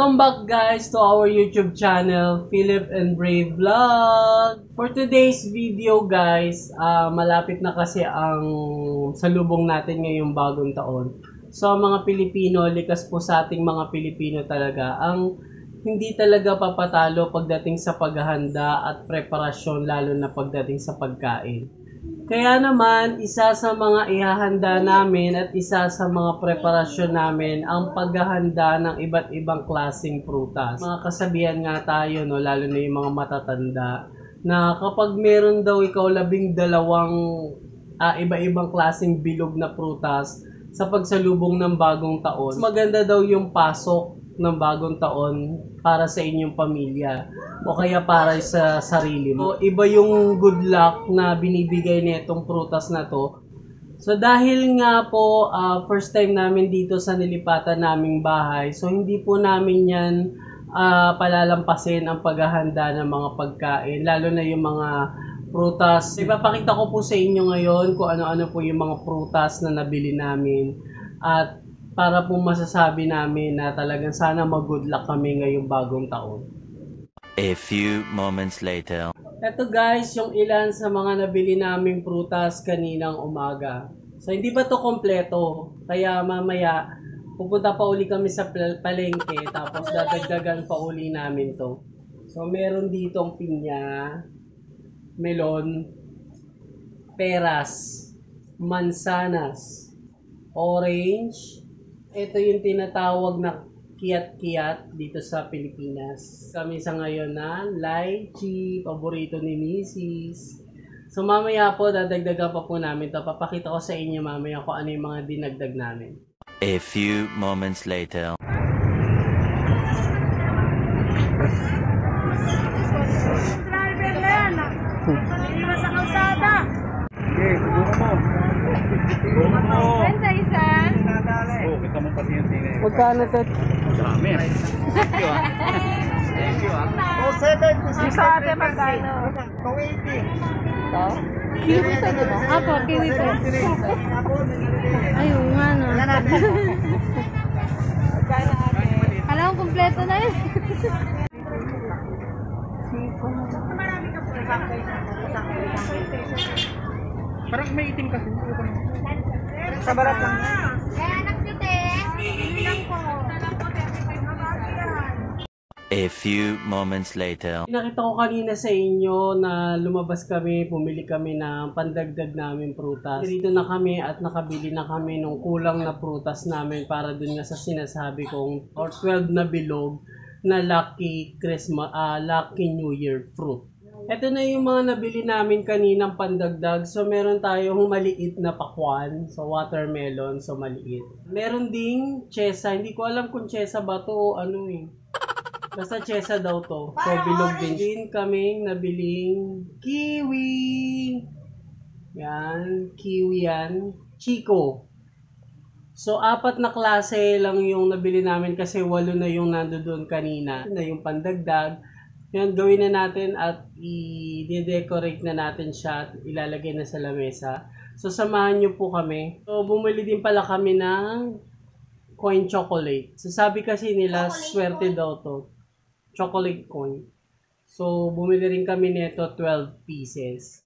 Welcome back guys to our YouTube channel, Philip and Brave Vlog. For today's video guys, malapit na kasi ang salubong natin ngayong bagong taon. So mga Pilipino, likas po sa ating mga Pilipino talaga ang hindi talaga papatalo pagdating sa paghahanda at preparasyon, lalo na pagdating sa pagkain. Kaya naman, isa sa mga ihahanda namin at isa sa mga preparasyon namin ang paghahanda ng iba't ibang klaseng prutas. Mga kasabihan nga tayo, no, lalo na yung mga matatanda, na kapag meron daw ikaw 12 iba-ibang klaseng bilog na prutas sa pagsalubong ng bagong taon, maganda daw yung pasok ng bagong taon para sa inyong pamilya o kaya para sa sarili mo. So, iba yung good luck na binibigay nitong prutas na to. So dahil nga po first time namin dito sa nilipatan naming bahay, so hindi po namin yan palalampasin ang paghahanda ng mga pagkain, lalo na yung mga prutas. Ipapakita ko po sa inyo ngayon kung ano-ano po yung mga prutas na nabili namin at para po masasabi namin na talagang sana mag-good luck kami ngayong bagong taon. A few moments later. Ito guys, yung ilan sa mga nabili naming prutas kaninang umaga. So hindi pa to kompleto, kaya mamaya pupunta pa uli kami sa palengke tapos dadagdagan pa uli namin to. So meron ditong pinya, melon, peras, mansanas, orange. Ito yung tinatawag na kiyat-kiyat dito sa Pilipinas. Kami sa ngayon na lychee, paborito ni Mrs. So mamaya po, dadagdagan pa po namin ito. Papakita ko sa inyo mamaya kung ano yung mga dinagdag namin. A few moments later. Driver na yan. Hindi sa kalsada. Okay, subukan mo. Subukan mo. Benta isa. Oh, kita mo pati yung tingin. Magkano ito? Dami. Thank you ah. Thank you ah. Oh, 70. Sa ate magkano? 280. Ito? Kiwi ito, di ba? Apo, kiwi po. Ayun nga no. Alam ko, kompleto na yun. Parang may itim kasi. Sa barat lang. Kaya anak nyo, te. Ilang po. A few moments later. Nakita ko kanina sa inyo na lumabas kami, pumili kami ng pandagdag namin prutas. Dito na kami at nakabili na kami ng kulang na prutas namin para dun nga sa sinasabi kong or 12 na bilog na Lucky Christmas, Lucky New Year fruit. Ito na yung mga nabili namin kaninang pandagdag. So meron tayong maliit na pakwan, so watermelon, so maliit. Meron ding chesa, hindi ko alam kung chesa ba to o ano eh. Basta chesa daw to. So, bilog din kaming nabiling kiwi. Yan. Kiwi yan. Chico. So, 4 na klase lang yung nabili namin kasi 8 na yung nandoon kanina. Na yung pandagdag. Yan, gawin na natin at i-decorate na natin siya at ilalagay na sa lamesa. So, samahan nyo po kami. So, bumili din pala kami ng coin chocolate. So, sabi kasi nila, swerte daw to. Chocolate coin. So, bumili rin kami nito 12 pieces.